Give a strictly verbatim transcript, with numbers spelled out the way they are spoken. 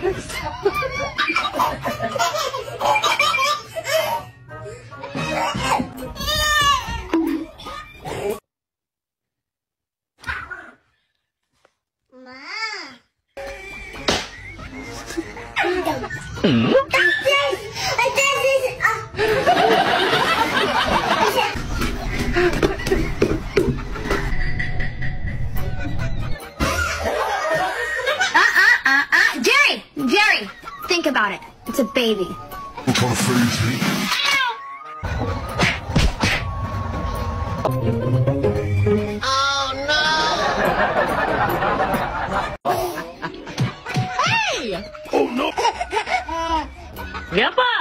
Mm? Uh-uh-uh-uh. Jerry! Jerry! Think about it. It's a baby. Oh, no! Hey! Oh, no! Yep.